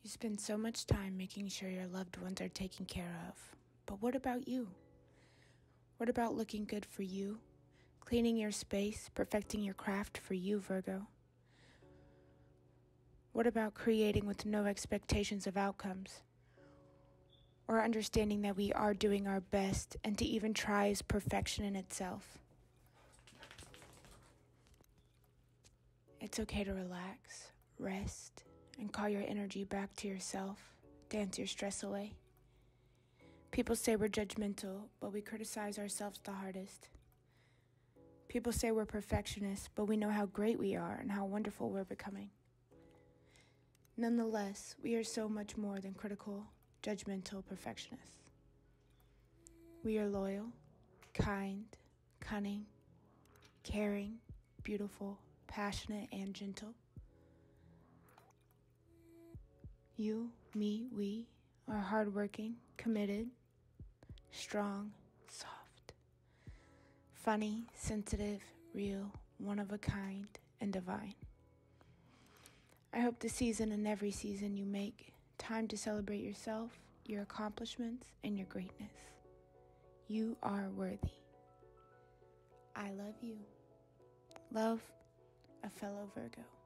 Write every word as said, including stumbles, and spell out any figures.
You spend so much time making sure your loved ones are taken care of. But what about you? What about looking good for you? Cleaning your space, perfecting your craft for you, Virgo? What about creating with no expectations of outcomes? Or understanding that we are doing our best and to even try is perfection in itself? It's okay to relax, rest, and call your energy back to yourself. Dance your stress away. People say we're judgmental, but we criticize ourselves the hardest. People say we're perfectionists, but we know how great we are and how wonderful we're becoming. Nonetheless, we are so much more than critical, judgmental perfectionists. We are loyal, kind, cunning, caring, beautiful, passionate, and gentle. You, me, we are hardworking, committed, strong, soft, funny, sensitive, real, one of a kind, and divine. I hope this season and every season you make time to celebrate yourself, your accomplishments, and your greatness. You are worthy. I love you. Love, a fellow Virgo.